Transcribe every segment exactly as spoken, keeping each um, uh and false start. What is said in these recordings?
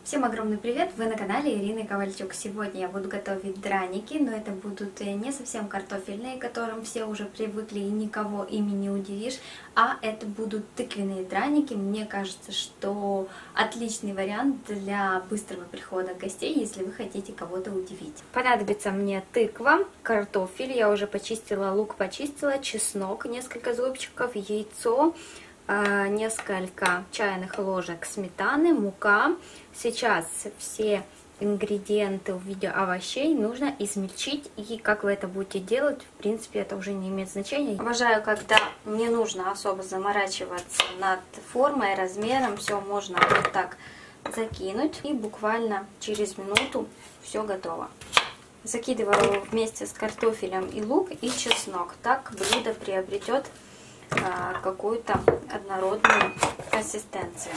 Всем огромный привет! Вы на канале Ирины Ковальчук. Сегодня я буду готовить драники, но это будут не совсем картофельные, к которым все уже привыкли и никого ими не удивишь, а это будут тыквенные драники. Мне кажется, что отличный вариант для быстрого прихода гостей, если вы хотите кого-то удивить. Понадобится мне тыква, картофель, я уже почистила, лук почистила, чеснок, несколько зубчиков, яйцо, несколько чайных ложек сметаны, мука. Сейчас все ингредиенты в виде овощей нужно измельчить, и как вы это будете делать, в принципе, это уже не имеет значения. Обожаю, когда не нужно особо заморачиваться над формой, размером, все можно вот так закинуть, и буквально через минуту все готово. Закидываю вместе с картофелем и лук, и чеснок, так блюдо приобретет какую-то однородную консистенцию.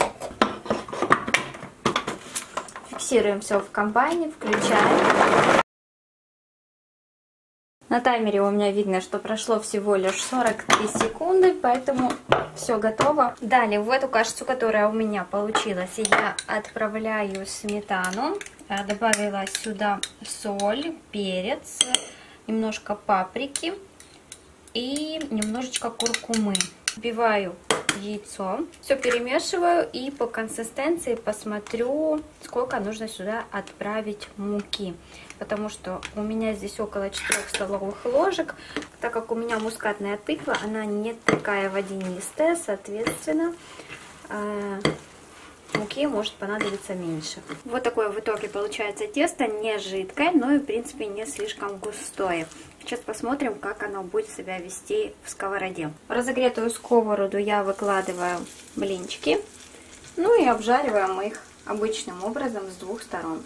Фиксируем все в комбайне, включаем. На таймере у меня видно, что прошло всего лишь сорок три секунды, поэтому все готово. Далее в эту кашицу, которая у меня получилась, я отправляю сметану. Добавила сюда соль, перец, немножко паприки и немножечко куркумы. Вбиваю яйцо, все перемешиваю и по консистенции посмотрю, сколько нужно сюда отправить муки, потому что у меня здесь около четырёх столовых ложек, так как у меня мускатная тыква, она не такая водянистая, соответственно муки может понадобиться меньше. Вот такое в итоге получается тесто, не жидкое, но и в принципе не слишком густое. Сейчас посмотрим, как оно будет себя вести в сковороде. В разогретую сковороду я выкладываю блинчики, ну и обжариваем их обычным образом с двух сторон.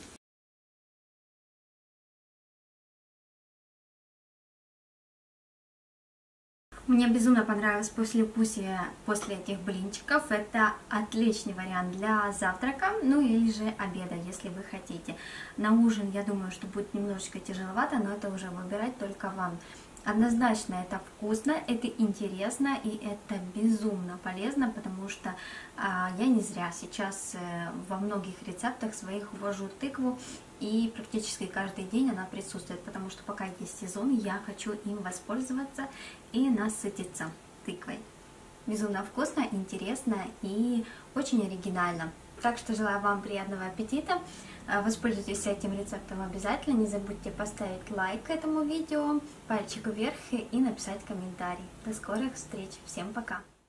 Мне безумно понравилось послевкусие после этих блинчиков. Это отличный вариант для завтрака, ну или же обеда, если вы хотите. На ужин, я думаю, что будет немножечко тяжеловато, но это уже выбирать только вам. Однозначно это вкусно, это интересно и это безумно полезно, потому что а, я не зря сейчас э, во многих рецептах своих ввожу тыкву, и практически каждый день она присутствует, потому что пока есть сезон, я хочу им воспользоваться и насытиться тыквой. Безумно вкусно, интересно и очень оригинально. Так что желаю вам приятного аппетита. Воспользуйтесь этим рецептом обязательно. Не забудьте поставить лайк этому видео, пальчик вверх и написать комментарий. До скорых встреч. Всем пока!